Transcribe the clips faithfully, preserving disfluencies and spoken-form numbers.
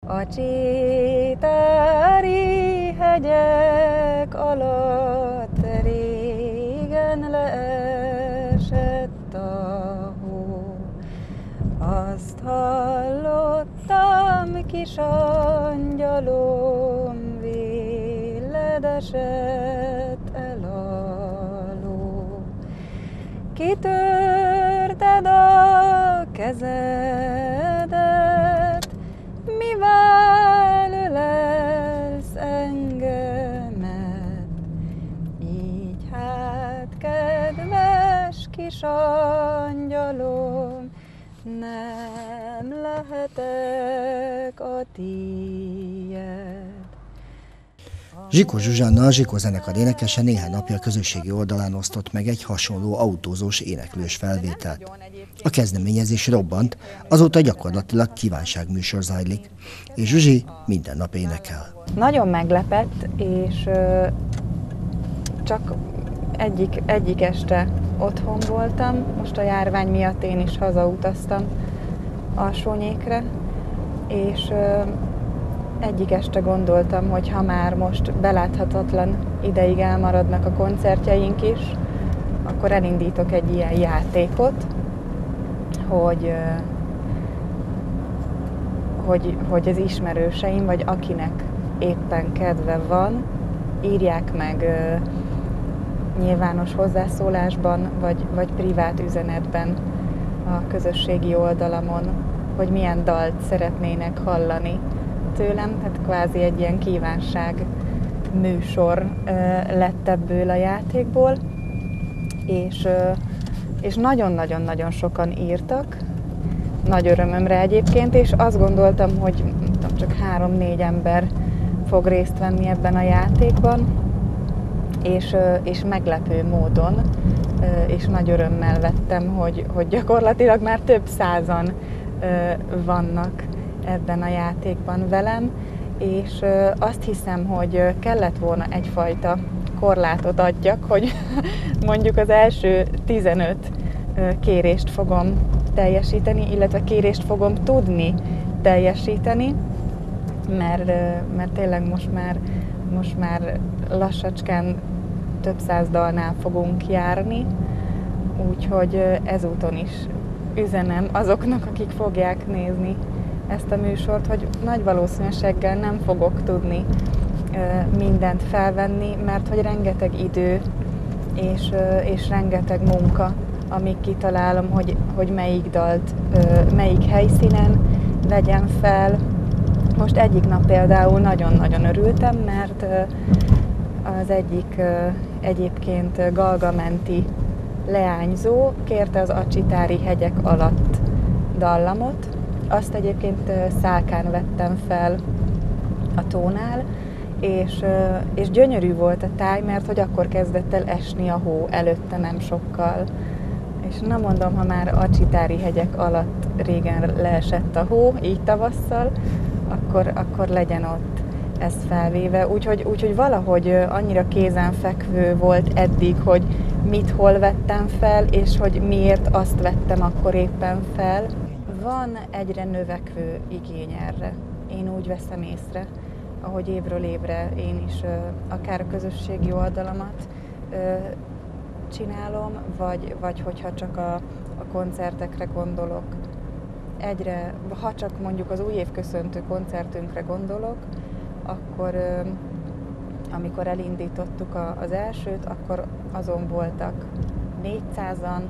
A csétári hegyek alatt régen leesett a hó. Azt hallottam, kis angyalom, véled esett el a ló. Kitörted a kezedet, mivel ölelsz engemet? Így hát, kedves kis angyalom, nem lehetek a tiéd. Zsikó Zsuzsanna, a Zsikó zenekar énekese néhány napja a közösségi oldalán osztott meg egy hasonló autózós éneklős felvételt. A kezdeményezés robbant, azóta gyakorlatilag kívánságműsor zajlik, és Zsuzsi minden nap énekel. Nagyon meglepett, és csak egyik, egyik este otthon voltam, most a járvány miatt én is hazautaztam Alsónyékre, és egyik este gondoltam, hogy ha már most beláthatatlan ideig elmaradnak a koncertjeink is, akkor elindítok egy ilyen játékot, hogy, hogy, hogy az ismerőseim, vagy akinek éppen kedve van, írják meg nyilvános hozzászólásban, vagy, vagy privát üzenetben a közösségi oldalamon, hogy milyen dalt szeretnének hallani tőlem, tehát kvázi egy ilyen kívánság műsor lett ebből a játékból, és, és nagyon-nagyon-nagyon sokan írtak, nagy örömömre egyébként, és azt gondoltam, hogy tudom, csak három-négy ember fog részt venni ebben a játékban, és, és meglepő módon, és nagy örömmel vettem, hogy, hogy gyakorlatilag már több százan vannak ebben a játékban velem, és azt hiszem, hogy kellett volna egyfajta korlátot adjak, hogy mondjuk az első tizenöt kérést fogom teljesíteni, illetve kérést fogom tudni teljesíteni, mert, mert tényleg most már, most már lassacskán több száz dalnál fogunk járni, úgyhogy ezúton is üzenem azoknak, akik fogják nézni ezt a műsort, hogy nagy valószínűséggel nem fogok tudni mindent felvenni, mert hogy rengeteg idő és, és rengeteg munka, amíg kitalálom, hogy, hogy melyik dalt, melyik helyszínen vegyem fel. Most egyik nap például nagyon-nagyon örültem, mert az egyik egyébként galgamenti leányzó kérte az Acsitári hegyek alatt dallamot. Azt egyébként Szálkán vettem fel a tónál, és, és gyönyörű volt a táj, mert hogy akkor kezdett el esni a hó, előtte nem sokkal. És nem mondom, ha már Acsitári hegyek alatt régen leesett a hó, így tavasszal, akkor, akkor legyen ott ez felvéve. Úgyhogy, úgyhogy valahogy annyira kézenfekvő volt eddig, hogy mit hol vettem fel, és hogy miért azt vettem akkor éppen fel. Van egyre növekvő igény erre. Én úgy veszem észre, ahogy évről évre én is akár a közösségi oldalamat csinálom, vagy, vagy hogyha csak a, a koncertekre gondolok. Egyre, ha csak mondjuk az új évköszöntő koncertünkre gondolok, akkor amikor elindítottuk a, az elsőt, akkor azon voltak négyszázan,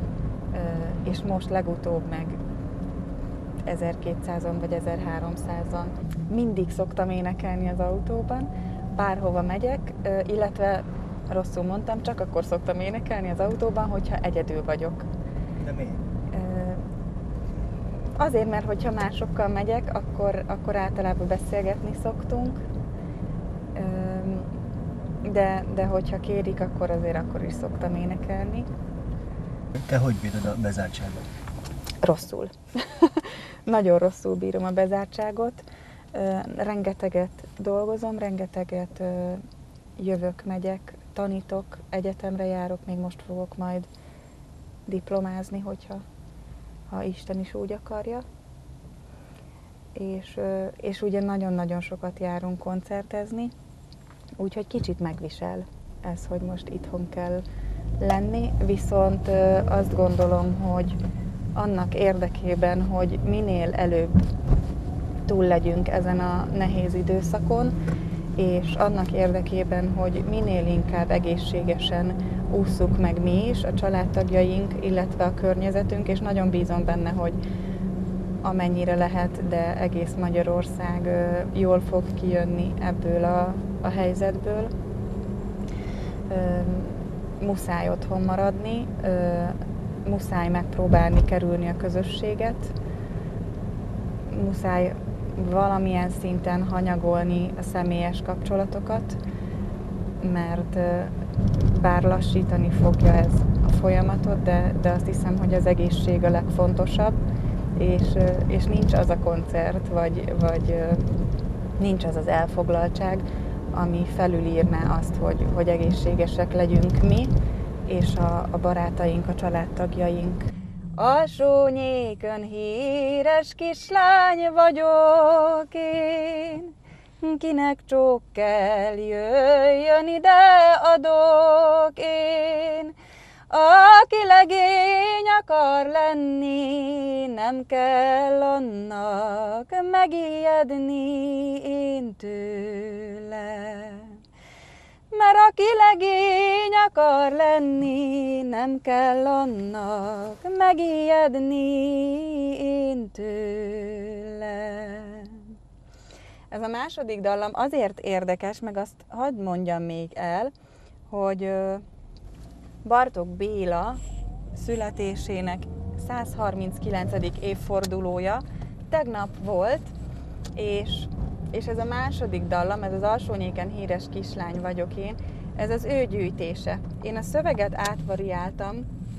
és most legutóbb meg ezerkétszázan vagy ezerháromszázan. Mindig szoktam énekelni az autóban, bárhova megyek, illetve rosszul mondtam, csak akkor szoktam énekelni az autóban, hogyha egyedül vagyok. De miért? Azért, mert hogyha másokkal megyek, akkor, akkor általában beszélgetni szoktunk, de, de hogyha kérik, akkor azért akkor is szoktam énekelni. Te hogy bírod a bezártságot? Rosszul. Nagyon rosszul bírom a bezártságot. Rengeteget dolgozom, rengeteget jövök, megyek, tanítok, egyetemre járok, még most fogok majd diplomázni, hogyha ha Isten is úgy akarja. és, és ugye nagyon-nagyon sokat járunk koncertezni, úgyhogy kicsit megvisel ez, hogy most itthon kell lenni, viszont azt gondolom, hogy annak érdekében, hogy minél előbb túl legyünk ezen a nehéz időszakon, és annak érdekében, hogy minél inkább egészségesen ússzuk meg mi is, a családtagjaink, illetve a környezetünk, és nagyon bízom benne, hogy amennyire lehet, de egész Magyarország jól fog kijönni ebből a, a helyzetből. Muszáj otthon maradni, muszáj megpróbálni kerülni a közösséget, muszáj valamilyen szinten hanyagolni a személyes kapcsolatokat, mert bár lassítani fogja ez a folyamatot, de, de azt hiszem, hogy az egészség a legfontosabb, és, és nincs az a koncert, vagy, vagy nincs az az elfoglaltság, ami felülírná azt, hogy, hogy egészségesek legyünk mi, és a, a barátaink, a családtagjaink. Alsónyékön híres kislány vagyok én, kinek csók kell, jöjjön ide, adok én. Aki legény akar lenni, nem kell annak megijedni én tőlem. Mert aki legény akar lenni, nem kell annak megijedni én tőlem. Ez a második dallam azért érdekes, meg azt hadd mondjam még el, hogy Bartók Béla születésének száz harminckilencedik évfordulója tegnap volt, és, és ez a második dallam, ez az Alsónyéken híres kislány vagyok én, ez az ő gyűjtése. Én a szöveget átvariáltam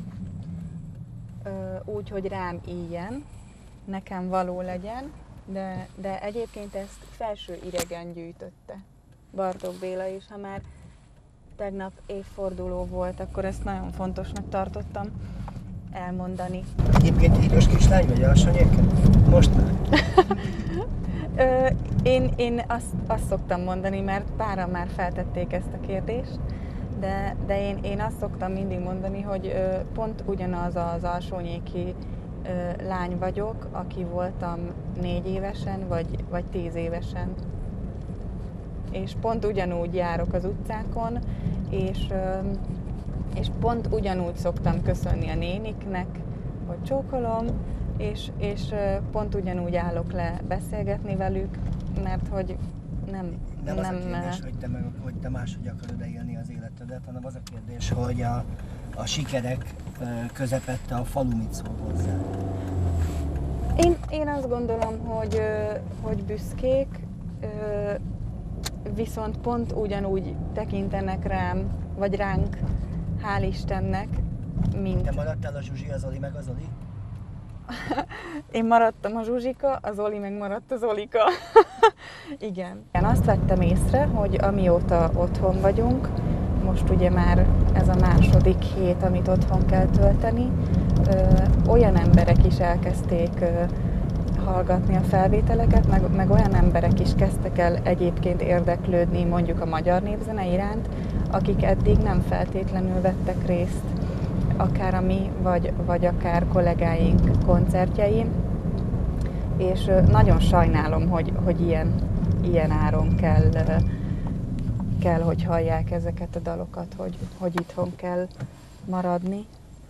úgy, hogy rám íjjen, nekem való legyen, de, de egyébként ezt felső idegen gyűjtötte Bartók Béla, és ha már tegnap évforduló volt, akkor ezt nagyon fontosnak tartottam elmondani. Egyébként híres kislány vagy Alsónyéken? Most már? én én azt, azt szoktam mondani, mert páran már feltették ezt a kérdést, de, de én, én azt szoktam mindig mondani, hogy pont ugyanaz az alsónyéki lány vagyok, aki voltam négy évesen, vagy, vagy tíz évesen. És pont ugyanúgy járok az utcákon, és, és pont ugyanúgy szoktam köszönni a néniknek, hogy csókolom, és, és pont ugyanúgy állok le beszélgetni velük, mert hogy nem... Nem, nem az a kérdés, hogy te, meg, hogy te máshogy akarod élni az életedet, hanem az a kérdés, hogy a, a sikerek közepette a falu mit szól hozzá. Én, én azt gondolom, hogy, hogy büszkék, viszont pont ugyanúgy tekintenek rám, vagy ránk, hál' Istennek, mint... Te maradtál a Zsuzsi, az Oli meg az Oli? Én maradtam a Zsuzsika, az Oli meg maradt az Olika. Igen. Én azt vettem észre, hogy amióta otthon vagyunk, most ugye már ez a második hét, amit otthon kell tölteni, ö, olyan emberek is elkezdték ö, hallgatni a felvételeket, meg, meg olyan emberek is kezdtek el egyébként érdeklődni mondjuk a magyar népzene iránt, akik eddig nem feltétlenül vettek részt akár a mi, vagy, vagy akár kollégáink koncertjein, és nagyon sajnálom, hogy, hogy ilyen, ilyen áron kell, kell, hogy hallják ezeket a dalokat, hogy, hogy itthon kell maradni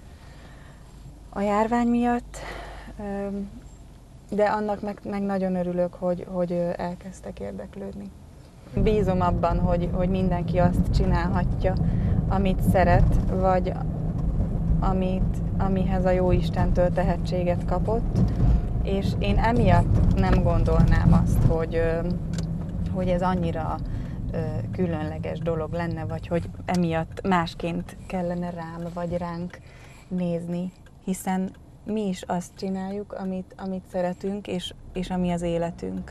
a járvány miatt, de annak meg, meg nagyon örülök, hogy, hogy elkezdtek érdeklődni. Bízom abban, hogy, hogy mindenki azt csinálhatja, amit szeret, vagy amit, amihez a Jóistentől tehetséget kapott, és én emiatt nem gondolnám azt, hogy, hogy ez annyira különleges dolog lenne, vagy hogy emiatt másként kellene rám vagy ránk nézni, hiszen mi is azt csináljuk, amit, amit szeretünk, és, és ami az életünk.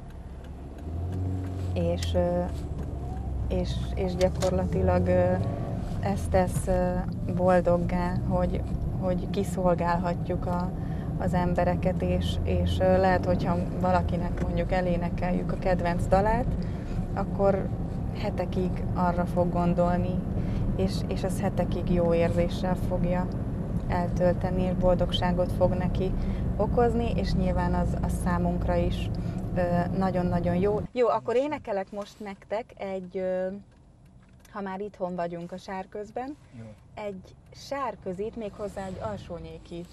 És, és, és gyakorlatilag ez tesz boldoggá, hogy, hogy kiszolgálhatjuk a, az embereket, és, és lehet, hogyha valakinek mondjuk elénekeljük a kedvenc dalát, akkor hetekig arra fog gondolni, és, és az hetekig jó érzéssel fogja eltölteni, és boldogságot fog neki okozni, és nyilván az, az számunkra is nagyon-nagyon jó. Jó, akkor énekelek most nektek egy, ha már itthon vagyunk a Sárközben, jó. Egy sárközit, méghozzá egy alsónyéki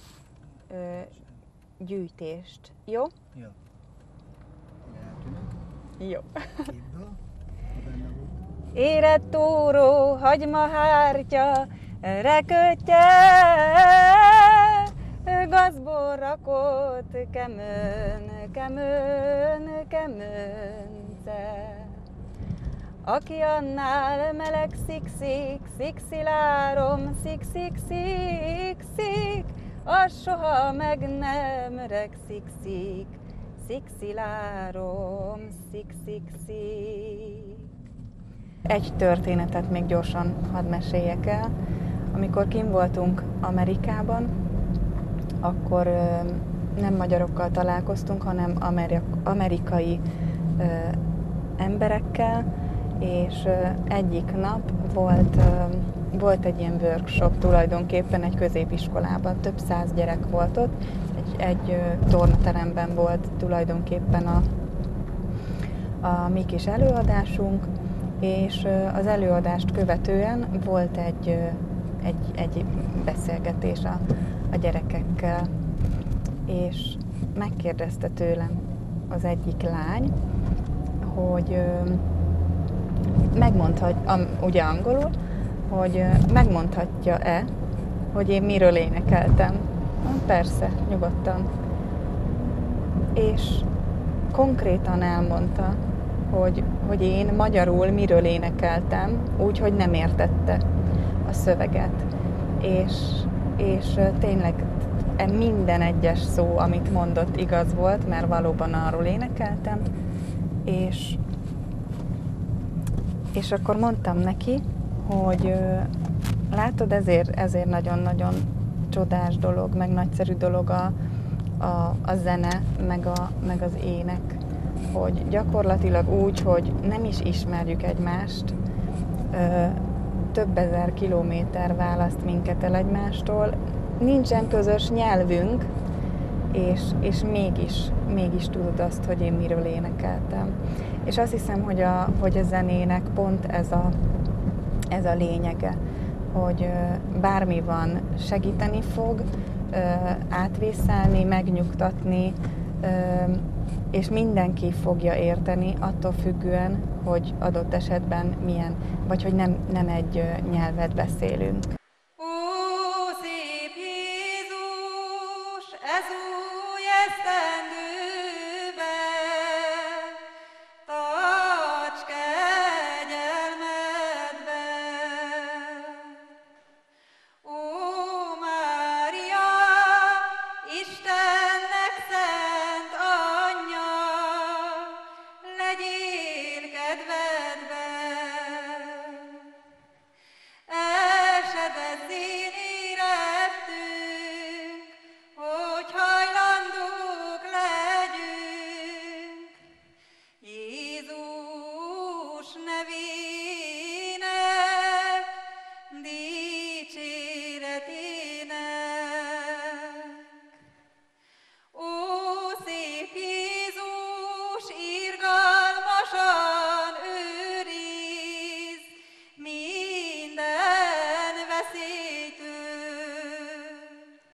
gyűjtést. Jó? Jó. Jó. Érett óró, hagymahártya, rekötje, gazból rakott kemön, kemön, kemönce. Aki annál melegszik, szik, szikszilárom, szik, szik, szik, szik, az soha meg nem regszik, szik, szikszilárom, szik, szik, szik. Egy történetet még gyorsan hadd meséljek el. Amikor kint voltunk Amerikában, akkor ö, nem magyarokkal találkoztunk, hanem amerik- amerikai ö, emberekkel, és ö, egyik nap volt, ö, volt egy ilyen workshop tulajdonképpen egy középiskolában, több száz gyerek volt ott, egy, egy ö, tornateremben volt tulajdonképpen a, a mi kis előadásunk, és ö, az előadást követően volt egy, ö, egy, egy beszélgetés a, a gyerekekkel, és megkérdezte tőlem az egyik lány, hogy ö, megmondhatja, ugye angolul, hogy ö, megmondhatja-e, hogy én miről énekeltem. Na, persze, nyugodtan. És konkrétan elmondta, hogy, hogy én magyarul miről énekeltem, úgyhogy nem értette a szöveget. És, és ö, tényleg minden egyes szó, amit mondott, igaz volt, mert valóban arról énekeltem, és, és akkor mondtam neki, hogy látod, ezért, ezért nagyon-nagyon csodás dolog, meg nagyszerű dolog a, a, a zene, meg, a, meg az ének, hogy gyakorlatilag úgy, hogy nem is ismerjük egymást, több ezer kilométer választ minket el egymástól, nincsen közös nyelvünk, és, és mégis, mégis tudod azt, hogy én miről énekeltem. És azt hiszem, hogy a, hogy a zenének pont ez a, ez a lényege, hogy bármi van, segíteni fog, átvészelni, megnyugtatni, és mindenki fogja érteni, attól függően, hogy adott esetben milyen, vagy hogy nem, nem egy nyelvet beszélünk. Minden veszély